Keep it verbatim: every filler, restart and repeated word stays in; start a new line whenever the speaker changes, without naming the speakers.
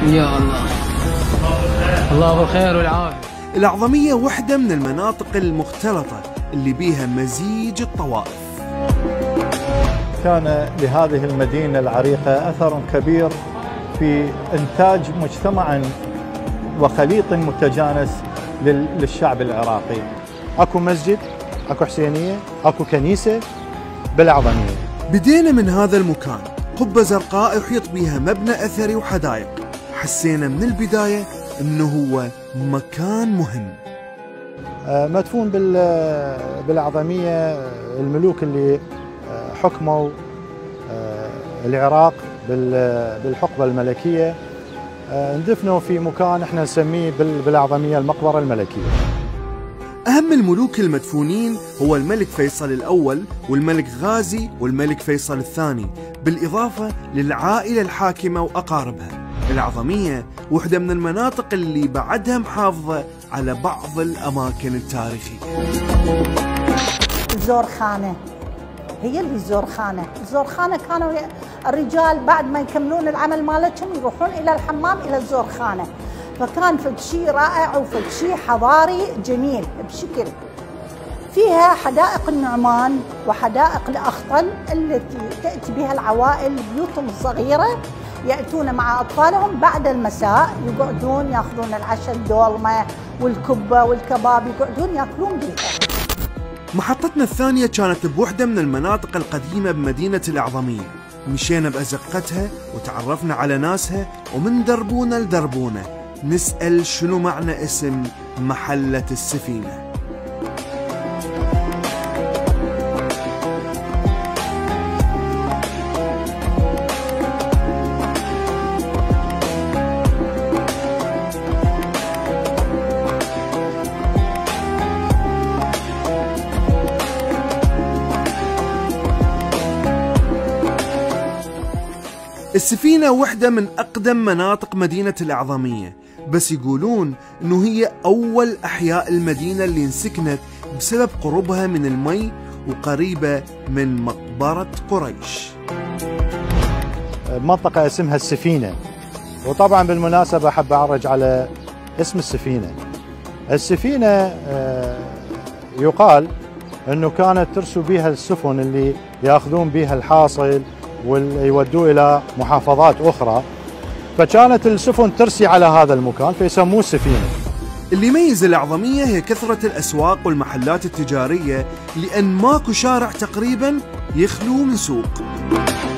يا الله، الله بالخير والعافية.
الأعظمية وحدة من المناطق المختلطة اللي بيها مزيج الطوائف.
كان لهذه المدينة العريقة أثر كبير في إنتاج مجتمع وخليط متجانس للشعب العراقي. أكو مسجد، أكو حسينية، أكو كنيسة بالأعظمية.
بدينا من هذا المكان، قبة زرقاء يحيط بها مبنى أثري وحدائق. حسينا من البداية إنه هو مكان مهم.
مدفون بالأعظمية الملوك اللي حكموا العراق بالحقبة الملكية، اندفنوا في مكان احنا نسميه بالأعظمية المقبرة الملكية.
أهم الملوك المدفونين هو الملك فيصل الأول والملك غازي والملك فيصل الثاني، بالإضافة للعائلة الحاكمة وأقاربها. الأعظمية وحدة من المناطق اللي بعدها محافظة على بعض الأماكن التاريخية.
الزورخانة هي اللي الزورخانة، الزورخانة كانوا الرجال بعد ما يكملون العمل مالتهم يروحون إلى الحمام إلى الزورخانة، فكان فد شيء رائع وفد شيء حضاري جميل بشكل. فيها حدائق النعمان وحدائق الأخطل التي تأتي بها العوائل بيوتهم الصغيرة، يأتون مع أطفالهم بعد المساء يقعدون يأخذون العشاء الدولمة والكبة والكباب، يقعدون يأكلون بها.
محطتنا الثانية كانت بوحدة من المناطق القديمة بمدينة الأعظمية. مشينا بأزقتها وتعرفنا على ناسها، ومن دربونة لدربونة نسأل شنو معنى اسم محلة السفينة. السفينة وحدة من أقدم مناطق مدينة الأعظمية، بس يقولون إنه هي أول أحياء المدينة اللي انسكنت بسبب قربها من المي وقريبة من مقبرة قريش.
منطقة اسمها السفينة، وطبعا بالمناسبة أحب أعرج على اسم السفينة. السفينة يقال أنه كانت ترسو بها السفن اللي يأخذون بها الحاصل ويودوه إلى محافظات أخرى، فكانت السفن ترسي على هذا المكان فيسموه السفينة.
اللي يميز الأعظمية هي كثرة الأسواق والمحلات التجارية، لأن ماكو شارع تقريبا يخلو من سوق.